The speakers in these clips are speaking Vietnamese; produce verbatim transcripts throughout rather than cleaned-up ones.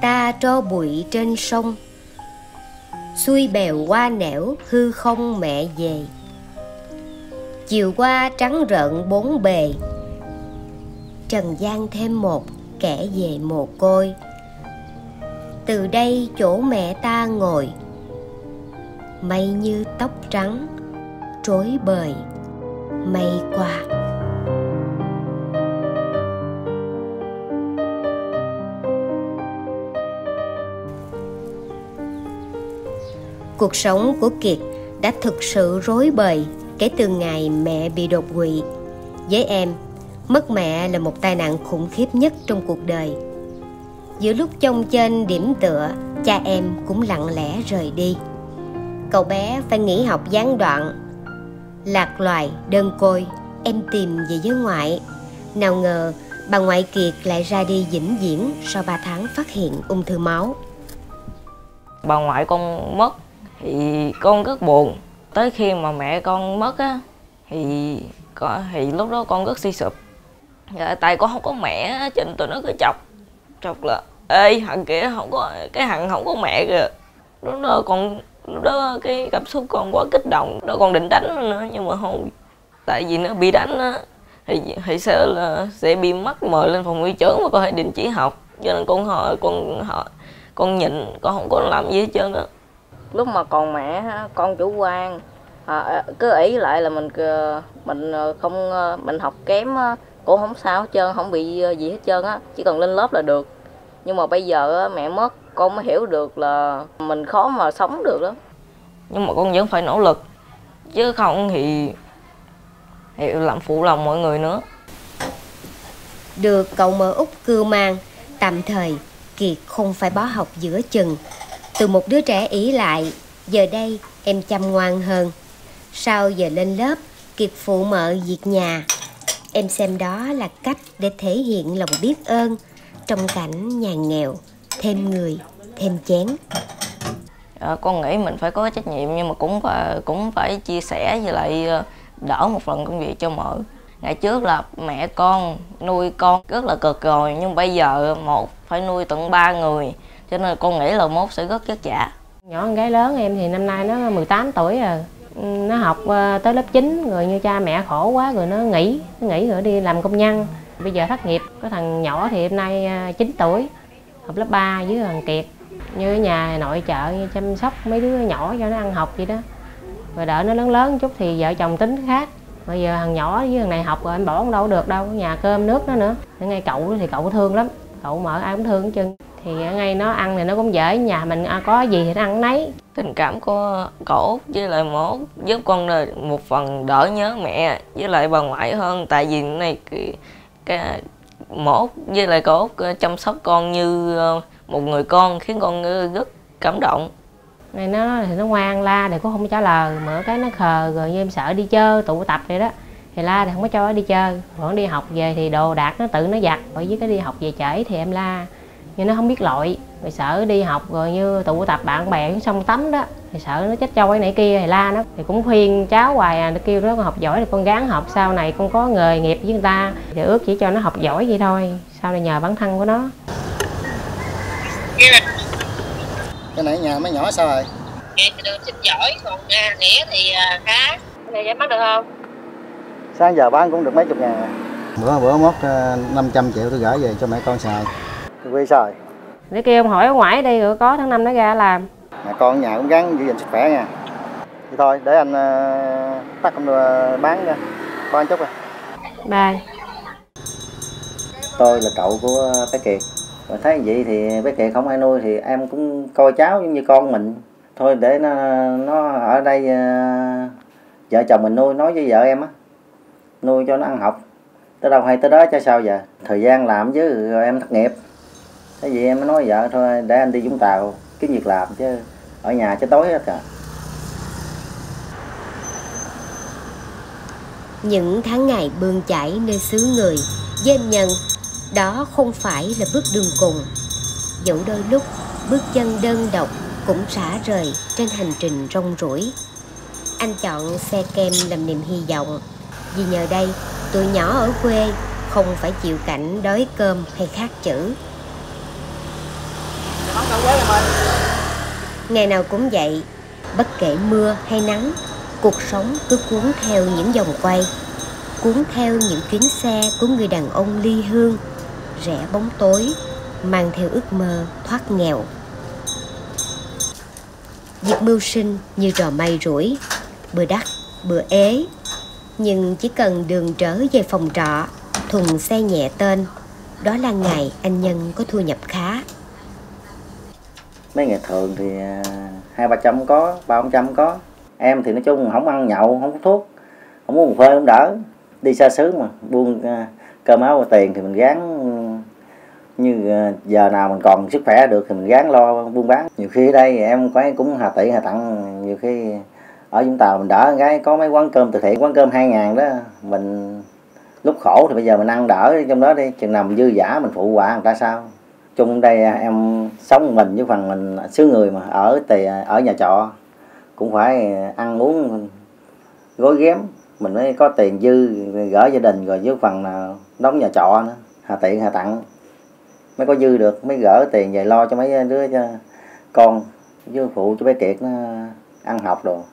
ta tro bụi trên sông, xuôi bèo qua nẻo hư không mẹ về. Chiều qua trắng rợn bốn bề, trần gian thêm một kẻ về mồ côi. Từ đây chỗ mẹ ta ngồi, mây như tóc trắng rối bời mây qua. Cuộc sống của Kiệt đã thực sự rối bời kể từ ngày mẹ bị đột quỵ. Với em, mất mẹ là một tai nạn khủng khiếp nhất trong cuộc đời. Giữa lúc chông chênh điểm tựa, cha em cũng lặng lẽ rời đi. Cậu bé phải nghỉ học gián đoạn. Lạc loài, đơn côi, em tìm về với ngoại. Nào ngờ bà ngoại Kiệt lại ra đi vĩnh viễn sau ba tháng phát hiện ung thư máu. Bà ngoại con mất thì con rất buồn. Tới khi mà mẹ con mất á thì có thì lúc đó con rất suy sụp. Dạ, tại con không có mẹ cho nên tụi nó cứ chọc chọc là ê thằng kia không có cái thằng không có mẹ kìa. Lúc đó con lúc đó cái cảm xúc con quá kích động, đó con định đánh nó nữa nhưng mà không, tại vì nó bị đánh á thì thì sợ là sẽ bị mắc mời lên phòng hiệu trưởng và con phải đình chỉ học, cho nên con họ con họ con nhịn, con không có làm gì hết trơn á. Lúc mà còn mẹ con chủ quan à, cứ ý lại là mình mình không mình học kém cũng không sao hết trơn, không bị gì hết trơn á, chỉ cần lên lớp là được. Nhưng mà bây giờ mẹ mất con mới hiểu được là mình khó mà sống được đó. Nhưng mà con vẫn phải nỗ lực chứ không thì, thì làm phụ lòng mọi người nữa. Được cậu mợ út cưu mang, tạm thời Kiệt không phải bó học giữa chừng. Từ một đứa trẻ ỷ lại, giờ đây em chăm ngoan hơn. Sau giờ lên lớp, Kiệt phụ mợ việc nhà. Em xem đó là cách để thể hiện lòng biết ơn trong cảnh nhà nghèo, thêm người, thêm chén. À, con nghĩ mình phải có trách nhiệm nhưng mà cũng phải, cũng phải chia sẻ với lại đỡ một phần công việc cho mợ. Ngày trước là mẹ con nuôi con rất là cực rồi, nhưng bây giờ một phải nuôi tận ba người, cho nên con nghĩ là mốt sẽ rất vất vả. Nhỏ con gái lớn em thì năm nay nó mười tám tuổi rồi, nó học tới lớp chín rồi, như cha mẹ khổ quá rồi nó nghỉ, nó nghỉ rồi đi làm công nhân. Bây giờ thất nghiệp, có thằng nhỏ thì hôm nay chín tuổi, học lớp ba với thằng Kiệt. Như ở nhà nội trợ như chăm sóc mấy đứa nhỏ cho nó ăn học vậy đó. Rồi đợi nó lớn lớn chút thì vợ chồng tính khác. Bây giờ thằng nhỏ với thằng này học rồi em bỏ đâu được đâu, nhà cơm nước nó nữa. Ngay cậu thì cậu thương lắm, cậu mở ai cũng thương hết trơn. Thì ngay nó ăn thì nó cũng dễ, nhà mình có gì thì nó ăn nấy. Tình cảm của cậu với lại mốt giúp con là một phần đỡ nhớ mẹ với lại bà ngoại hơn. Tại vì này cái, cái mốt với lại cậu chăm sóc con như một người con khiến con rất cảm động. Này nó thì nó ngoan, la thì cũng không trả lời, mở cái nó khờ rồi, như em sợ đi chơi tụ tập vậy đó thì la thì không có cho nó đi chơi. Còn đi học về thì đồ đạc nó tự nó giặt, rồi với cái đi học về trễ thì em la, nhưng nó không biết lội. Rồi sợ đi học rồi như tụ tập bạn bè xuống sông tắm đó thì sợ nó chết trôi này kia thì la nó. Thì cũng khuyên cháu hoài à, nó kêu nó con học giỏi thì con gắng học, sau này con có nghề nghiệp với người ta thì ước chỉ cho nó học giỏi vậy thôi, sau này nhờ bản thân của nó. Cái nãy nhà mấy nhỏ sao rồi? Dạ thì được xin giỏi, còn à, nẻ thì à, khá. Cái này em bắt được không? Sáng giờ bán cũng được mấy chục ngàn à. Bữa bữa mốt năm trăm triệu tôi gửi về cho mẹ con xài. Tôi quê sao rồi? Để kêu ông hỏi ở ngoài đi rồi có tháng năm nó ra làm. Mẹ con ở nhà cũng gắng giữ gìn sức khỏe nha. Thì thôi để anh uh, tắt con uh, bán nha. Có anh chút rồi. Bye. Tôi là cậu của bé Kiệt. Rồi thấy vậy thì bé Kiệt không ai nuôi thì em cũng coi cháu giống như con mình. Thôi để nó nó ở đây uh, vợ chồng mình nuôi, nói với vợ em á, nuôi cho nó ăn học. Tới đâu hay tới đó chứ sao giờ. Thời gian làm chứ rồi em thất nghiệp. Thế vậy em mới nói vợ thôi để anh đi Vũng Tàu kiếm việc làm chứ ở nhà chứ tối hết à. Những tháng ngày bươn chải nơi xứ người, với anh Nhân, đó không phải là bước đường cùng. Dẫu đôi lúc bước chân đơn độc cũng xả rời trên hành trình rong ruổi. Anh chọn xe kem làm niềm hy vọng, vì nhờ đây tụi nhỏ ở quê không phải chịu cảnh đói cơm hay khát chữ. Ngày nào cũng vậy, bất kể mưa hay nắng, cuộc sống cứ cuốn theo những vòng quay, cuốn theo những chuyến xe của người đàn ông ly hương, rẽ bóng tối, mang theo ước mơ thoát nghèo. Việc mưu sinh như trò may rủi, bữa đắt, bữa ế. Nhưng chỉ cần đường trở về phòng trọ, thùng xe nhẹ tên, đó là ngày anh Nhân có thu nhập khá. Mấy ngày thường thì hai ba trăm có, ba bốn trăm có. Em thì nói chung không ăn nhậu, không hút thuốc, không uống phê không đỡ. Đi xa xứ mà, buông cơm áo và tiền thì mình gắng, như giờ nào mình còn sức khỏe được thì mình gắng lo buôn bán. Nhiều khi ở đây em có cũng hà tị hà tặng, nhiều khi ở Vũng Tàu mình đỡ cái có mấy quán cơm từ thiện, quán cơm hai ngàn đó, mình lúc khổ thì bây giờ mình ăn đỡ trong đó đi, chừng nào mình dư dả mình phụ họa người ta sao. Chung đây em sống mình với phần mình xứ người mà ở tì, ở nhà trọ cũng phải ăn uống gói ghém, mình mới có tiền dư gửi gia đình, rồi với phần nào đóng nhà trọ nữa, hà tiện hà tặng mới có dư được, mới gỡ tiền về lo cho mấy đứa cho con với phụ cho bé Kiệt nó ăn học đồ.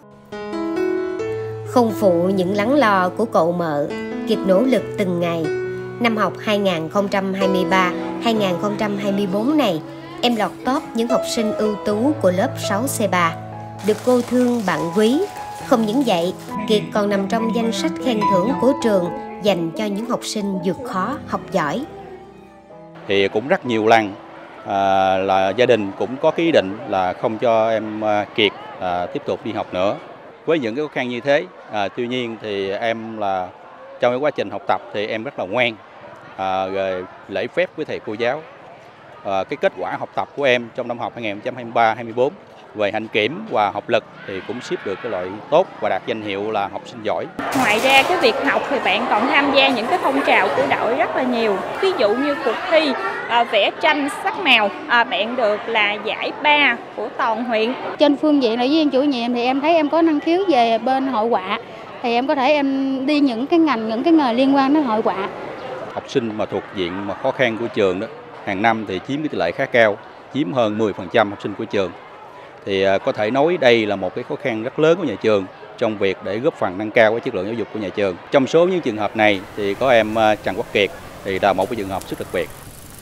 Không phụ những lắng lo của cậu mợ, Kiệt nỗ lực từng ngày. Năm học hai nghìn không trăm hai mươi ba hai nghìn không trăm hai mươi bốn này, em lọt top những học sinh ưu tú của lớp sáu C ba, được cô thương bạn quý. Không những vậy, Kiệt còn nằm trong danh sách khen thưởng của trường dành cho những học sinh vượt khó, học giỏi. Thì cũng rất nhiều lần à, là gia đình cũng có cái ý định là không cho em Kiệt à, tiếp tục đi học nữa. Với những cái khó khăn như thế, à, tuy nhiên thì em là trong cái quá trình học tập thì em rất là ngoan, à, rồi lễ phép với thầy cô giáo. À, cái kết quả học tập của em trong năm học hai nghìn không trăm hai mươi ba hai mươi bốn về hạnh kiểm và học lực thì cũng xếp được cái loại tốt và đạt danh hiệu là học sinh giỏi. Ngoài ra cái việc học thì bạn còn tham gia những cái phong trào của đội rất là nhiều. Ví dụ như cuộc thi à, vẽ tranh sắc màu, à, bạn được là giải ba của toàn huyện. Trên phương diện là viên chủ nhiệm thì em thấy em có năng khiếu về bên hội họa, thì em có thể em đi những cái ngành, những cái nghề liên quan đến hội họa. Học sinh mà thuộc diện mà khó khăn của trường đó, hàng năm thì chiếm cái tỷ lệ khá cao, chiếm hơn mười phần trăm học sinh của trường. Thì có thể nói đây là một cái khó khăn rất lớn của nhà trường trong việc để góp phần nâng cao cái chất lượng giáo dục của nhà trường. Trong số những trường hợp này thì có em Trần Quốc Kiệt thì là một cái trường hợp rất đặc biệt.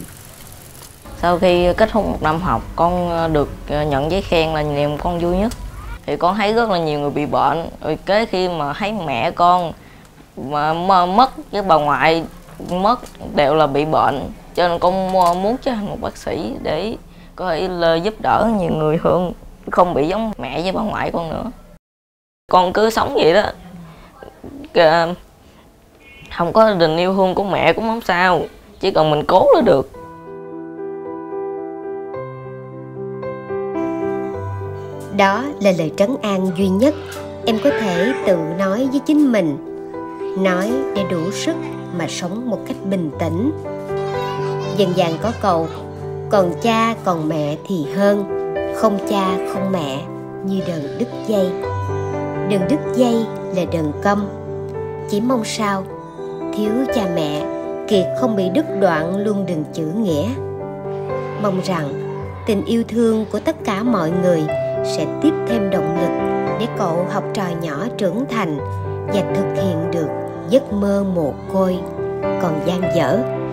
Sau khi kết thúc một năm học, con được nhận giấy khen là niềm con vui nhất. Thì con thấy rất là nhiều người bị bệnh, rồi kế khi mà thấy mẹ con mà mất với bà ngoại mất đều là bị bệnh, cho nên con muốn trở thành một bác sĩ để có thể giúp đỡ nhiều người hơn, không bị giống mẹ với bà ngoại con nữa. Con cứ sống vậy đó, không có tình yêu thương của mẹ cũng không sao, chỉ cần mình cố là được. Đó là lời trấn an duy nhất em có thể tự nói với chính mình, nói để đủ sức mà sống một cách bình tĩnh. Dân gian có câu, còn cha còn mẹ thì hơn, không cha không mẹ như đờn đứt dây. Đờn đứt dây là đờn câm, chỉ mong sao thiếu cha mẹ Kiệt không bị đứt đoạn luôn đường chữ nghĩa. Mong rằng tình yêu thương của tất cả mọi người sẽ tiếp thêm động lực để cậu học trò nhỏ trưởng thành và thực hiện được giấc mơ mồ côi còn dang dở